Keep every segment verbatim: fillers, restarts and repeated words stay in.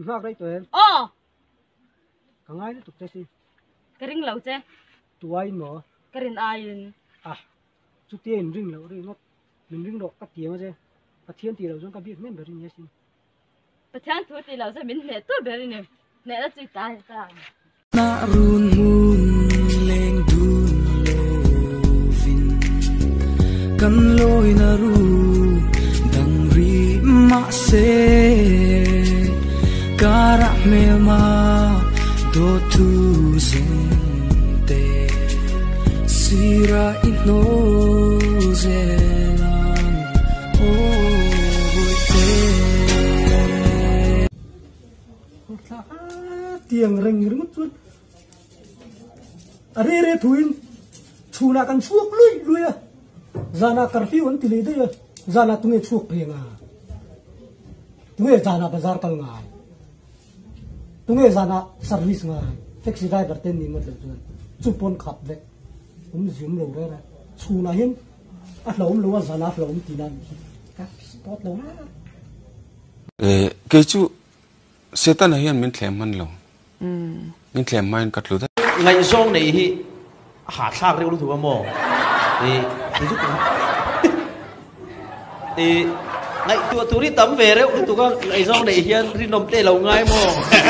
nạc đấy tụi em. Ồ. Cả ngay nó tục thế gì? Cái ring lâu chứ? Tụi anh mà. Cái ring ai? À, chút tiền ring lâu đấy nó mình ring độ cắt tiền mà chứ. Cắt thiên tiền lâu chúng ta biết mấy bữa ring nhé xin. Cắt thiên tuổi tiền lâu sẽ mình nè tôi bữa ring nè nè là chỉ tài tài. Na run mun leng dun lovin kan loi na ru dang ri ma se kara me ma do tu zeng te sira ino zelang o te tiền rình rừng chút à rê rê thui chu na kan chuộc lui lui à ra na curfew an tili đấy ra na tung chuộc phèng à tung ra na bazar kal ngai tung ra na service ngai taxi driver ten ni mà được chu pon khap đấy um zoom lâu đấy chu na hin à lâu lâu ra na lâu tinan các spot lâu na eh cái chú setan hian min thlem man lo min thlem main kat lu da ngai zong nei hi ha thak reu lu thu mo e e ju e ngai tu tu ri tam ve reu tu ka ngai zong nei hian ri nom te lo ngai mo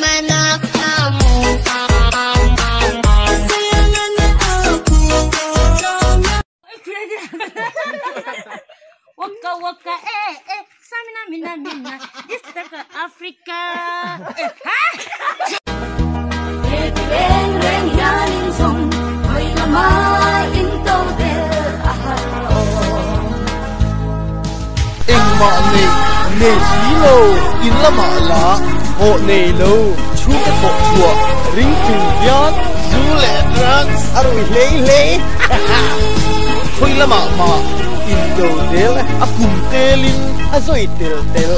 Waka waka eh eh samina mina mina this is Africa. Reng reng yanin song hoy na ma into del aharo. Eng ma ne ne ji lo in la ma la ho ne lo chu ka ko chua ring ting yan zu le ran aroi le le hoy la ma ma into del a kum telin a zoi tel tel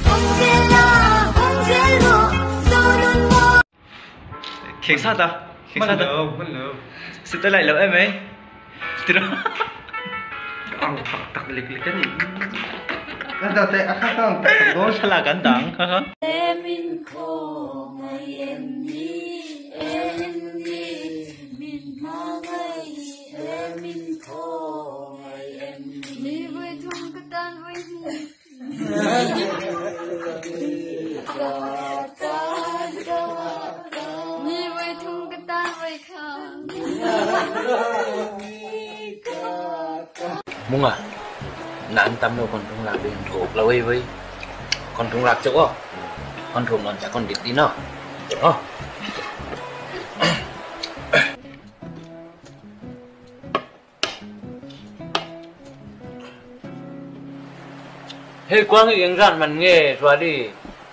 cảnh sát à cảnh sát à sự tôi lại lỡ em ấy từ đó ăn tặc lịch lịch cái gì cái đó tệ khác không đó sẽ là cắn đắng hả hả em in khô ngày em đi em đi mình mang ngày em in khô ngày em đi với thùng cái tan với Mung à, nãy tâm đâu con trung lạc đường thuộc là với con trung lạc chỗ con trung còn chả con điệp đi nó chỗ hey quang hiện rạn mình nghe rồi đi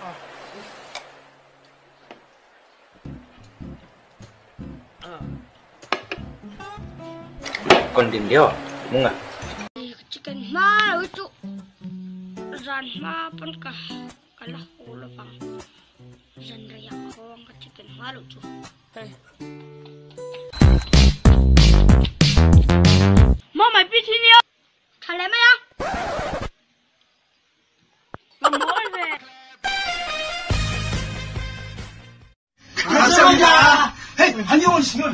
con tìm điệu Mung à chicken ma itu ran ma pun kah kalah ulo pang ran raya kong ka chicken ma lu tu mo mai pi thi ni thale ma ya mo ve 감사합니다. 헤이 한영원 씨는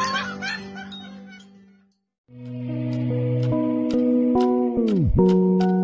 Thank you.